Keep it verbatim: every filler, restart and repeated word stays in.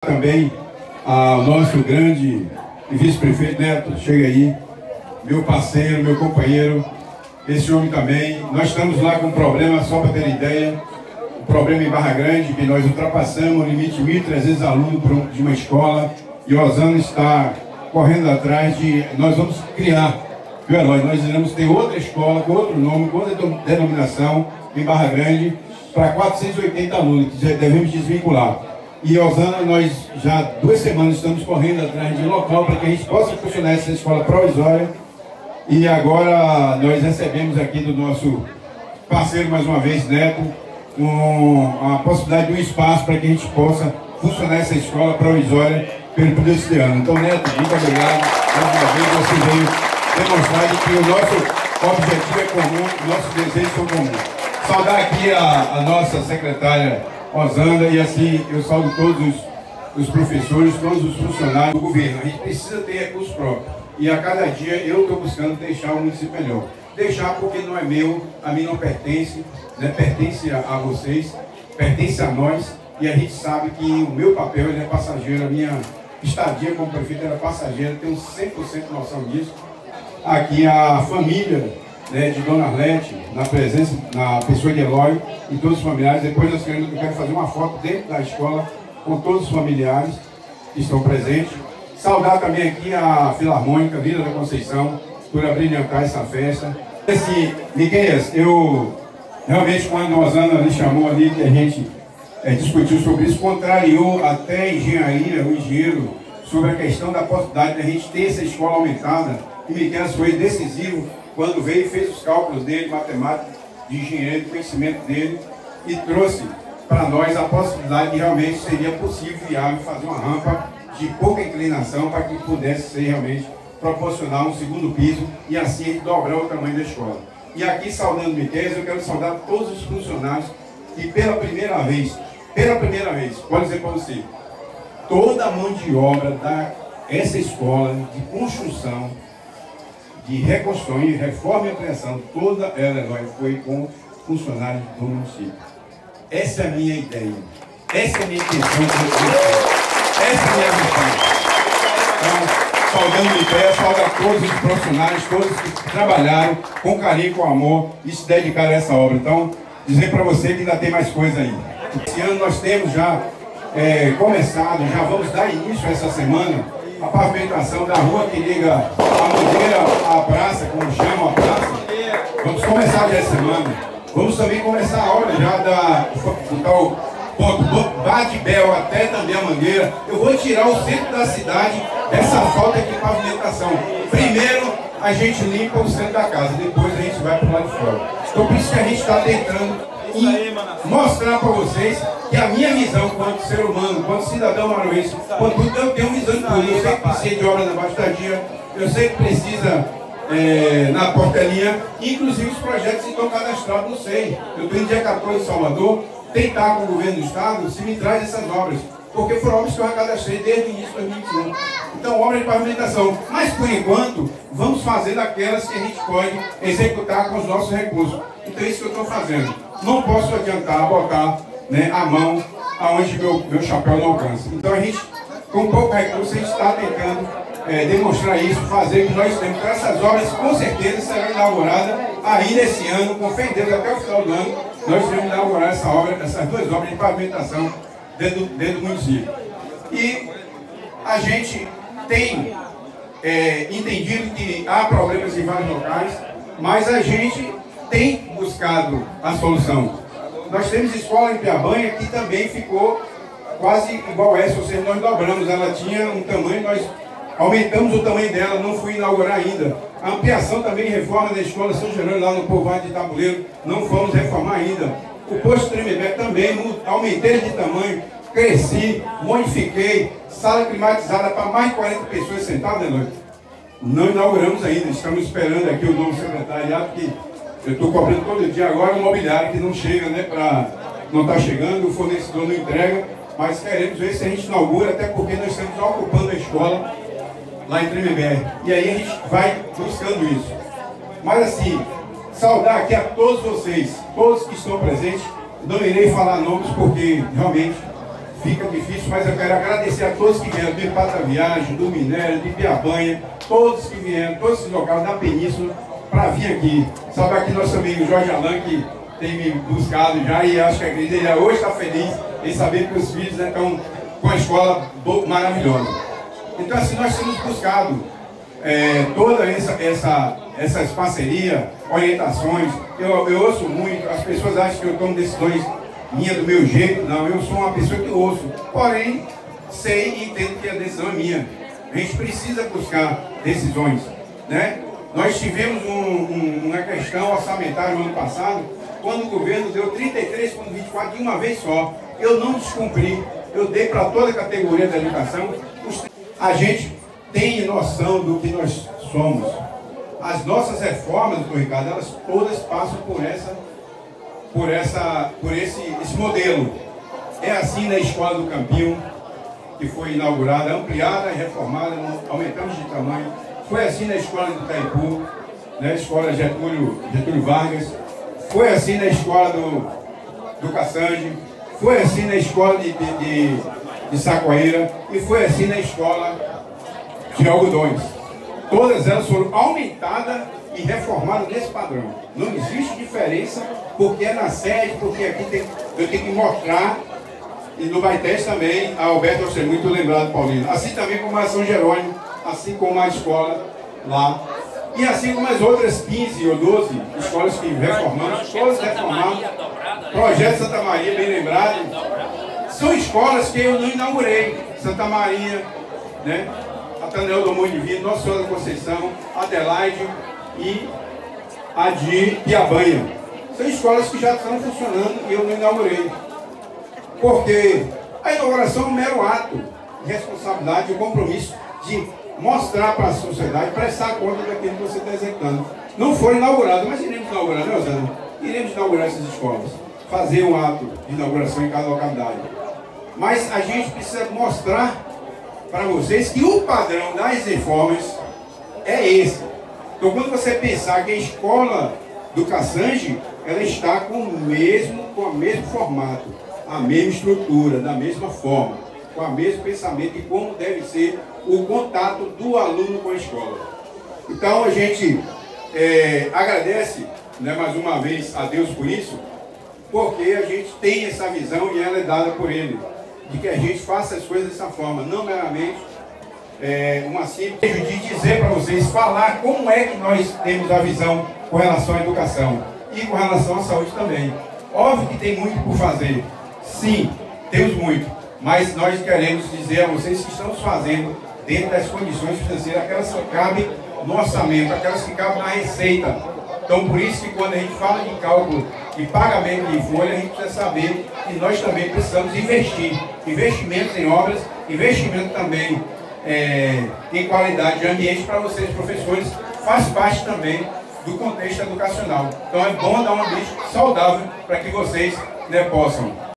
também ao nosso grande vice-prefeito Neto, chega aí, meu parceiro, meu companheiro, esse homem também. Nós estamos lá com um problema, só para ter ideia, um problema em Barra Grande, que nós ultrapassamos o limite de mil e trezentos alunos de uma escola, e o Osana está correndo atrás de... Nós vamos criar, viu, Eloy? Nós iremos ter outra escola, com outro nome, com outra denominação, em Barra Grande, para quatrocentos e oitenta alunos, que já devemos desvincular. E Osana, nós já duas semanas estamos correndo atrás de local para que a gente possa funcionar essa escola provisória. E agora nós recebemos aqui do nosso parceiro, mais uma vez, Neto, um, a possibilidade de um espaço para que a gente possa funcionar essa escola provisória pelo período desse ano. Então, Neto, muito obrigado. Mais uma vez você veio demonstrar que o nosso objetivo é comum, nossos desejos são comuns. Saudar aqui a, a nossa secretária Osana, e assim eu saldo todos os, os professores, todos os funcionários do governo. A gente precisa ter recursos próprios. E a cada dia eu estou buscando deixar o município melhor. Deixar porque não é meu, a mim não pertence, né? Pertence a, a vocês, pertence a nós. E a gente sabe que o meu papel ele é passageiro, a minha estadia como prefeito era passageira, tenho cem por cento noção disso. Aqui a família, né, de Dona Arlete, na presença, na pessoa de Eloy e todos os familiares. Depois nós queremos, eu quero fazer uma foto dentro da escola com todos os familiares que estão presentes. Saudar também aqui a Filarmônica Vila da Conceição por abrilhantar essa festa. Assim, Miqueias, eu realmente quando a Osana me chamou ali que a gente é, discutiu sobre isso, contrariou até a engenharia, o engenheiro, sobre a questão da possibilidade de a gente ter essa escola aumentada. E Miqueias foi decisivo quando veio e fez os cálculos dele, matemática, de engenharia, de conhecimento dele, e trouxe para nós a possibilidade de realmente seria possível viável fazer uma rampa de pouca inclinação para que pudesse ser realmente proporcionar um segundo piso e assim dobrar o tamanho da escola. E aqui, saudando Miqueias, eu quero saudar todos os funcionários que pela primeira vez, pela primeira vez, pode dizer para você, toda a mão de obra dessa escola de construção, de reconstrução e reforma e ampliação, toda ela foi com funcionários do município. Essa é a minha ideia, essa é a minha intenção, essa é a minha missão. Então, saudando de pé, saudar todos os profissionais, todos que trabalharam com carinho, com amor e se dedicaram a essa obra. Então, dizer para você que ainda tem mais coisa aí. Esse ano nós temos já é, começado, já vamos dar início a essa semana, a pavimentação da rua que liga a Mangueira à praça, como chama a praça. Vamos começar já essa semana. Vamos também começar a obra já da, do tal ponto Bate-Bel até também a Mangueira. Eu vou tirar o centro da cidade dessa falta de pavimentação. Primeiro a gente limpa o centro da casa, depois a gente vai para o lado de fora. Então por isso que a gente está tentando mostrar para vocês que a minha visão quanto ser humano, quanto cidadão maranhense, quanto eu tenho visão de tudo. Eu sei que precisa de obra na Baixa Estadia, eu sei que precisa é, na portelinha, inclusive os projetos que estão cadastrados, não sei. Eu estou em dia quatorze em Salvador, tentar com o governo do estado se me traz essas obras, porque foram obras que eu cadastrei desde o início de dois mil e vinte e um. Então, obras de pavimentação. Mas, por enquanto, vamos fazer daquelas que a gente pode executar com os nossos recursos. Então, é isso que eu estou fazendo. Não posso adiantar, botar, né, a mão aonde meu, meu chapéu não alcança. Então, a gente, com pouco recurso, a gente está tentando é, demonstrar isso, fazer o que nós temos. Então, essas obras, com certeza, serão inauguradas ainda esse ano, com fé em Deus, até o final do ano, nós vamos inaugurar essa obra, essas duas obras de pavimentação dentro, dentro do município. E a gente tem é, entendido que há problemas em vários locais, mas a gente tem buscado a solução. Nós temos escola em Piabanha que também ficou quase igual essa, ou seja, nós dobramos, ela tinha um tamanho, nós aumentamos o tamanho dela, não fui inaugurar ainda. A ampliação também e reforma da escola São Gerônimo, lá no povoado de Tabuleiro, não fomos reformar ainda. O posto Tremembé também, aumentei de tamanho, cresci, modifiquei, sala climatizada para mais de quarenta pessoas sentadas, Eloy. Não inauguramos ainda, estamos esperando aqui o novo secretariado, que eu estou cobrando todo dia agora o mobiliário que não chega, né, para não está chegando, o fornecedor não entrega, mas queremos ver se a gente inaugura, até porque nós estamos ocupando a escola lá em Tremembé. E aí a gente vai buscando isso. Mas assim, saudar aqui a todos vocês, todos que estão presentes. Não irei falar nomes porque realmente fica difícil, mas eu quero agradecer a todos que vieram do Empata Viagem, do Minério, de Piabanha, todos que vieram, todos esses locais da Península, para vir aqui. Sabe aqui nosso amigo Jorge Alain, que tem me buscado já, e acho que a igreja ele hoje está feliz em saber que os filhos estão com a escola maravilhosa. Então assim, nós temos buscado é, toda essa, essa, essas parcerias, orientações. Eu, eu ouço muito, as pessoas acham que eu tomo decisões minha do meu jeito. Não, eu sou uma pessoa que ouço, porém sei e entendo que a decisão é minha. A gente precisa buscar decisões, né? Nós tivemos um, um, uma questão orçamentária no ano passado, quando o governo deu trinta e três vírgula vinte e quatro de uma vez só. Eu não descumpri, eu dei para toda a categoria da educação. A gente tem noção do que nós somos. As nossas reformas, doutor Ricardo, elas todas passam por essa, por essa, por esse, esse modelo. É assim na escola do Campinho, que foi inaugurada, ampliada e reformada, aumentamos de tamanho. Foi assim na escola do Itaipu, na escola Getúlio, Getúlio Vargas. Foi assim na escola do, do Caçange. Foi assim na escola de, de, de, de Sacoeira. E foi assim na escola de Algodões. Todas elas foram aumentadas e reformadas nesse padrão. Não existe diferença, porque é na sede, porque aqui tem, eu tenho que mostrar. E no Baetés também, a Alberto vai ser muito lembrado, Paulino. Assim também como a São Jerônimo, assim como a escola lá. E assim como as outras quinze ou doze escolas que reformamos, todas reformadas. Projeto Santa Maria, bem lembrado. São escolas que eu não inaugurei. Santa Maria, né? Ateneu do Monte Divino, Nossa Senhora da Conceição, Adelaide e a de Piabanha. São escolas que já estão funcionando e eu não inaugurei. Porque a inauguração é um mero ato de responsabilidade e compromisso de mostrar para a sociedade, prestar conta daquilo que você está executando. Não foi inaugurado, mas iremos inaugurar, né, Osana? Iremos inaugurar essas escolas, fazer um ato de inauguração em cada localidade. Mas a gente precisa mostrar para vocês que o padrão das reformas é esse. Então, quando você pensar que a escola do Caçange, ela está com o mesmo, com o mesmo formato, a mesma estrutura, da mesma forma, com o mesmo pensamento de como deve ser o contato do aluno com a escola. Então a gente é, agradece, né, mais uma vez a Deus por isso, porque a gente tem essa visão e ela é dada por Ele, de que a gente faça as coisas dessa forma, não meramente é, uma simples de dizer para vocês, falar como é que nós temos a visão com relação à educação e com relação à saúde também. Óbvio que tem muito por fazer. Sim, temos muito, mas nós queremos dizer a vocês que estamos fazendo dentro das condições financeiras, aquelas que cabem no orçamento, aquelas que cabem na receita. Então, por isso que quando a gente fala de cálculo de pagamento de folha, a gente precisa saber que nós também precisamos investir. Investimentos em obras, investimento também é, em qualidade de ambiente para vocês, professores, faz parte também do contexto educacional. Então, é bom dar um ambiente saudável para que vocês, né, possam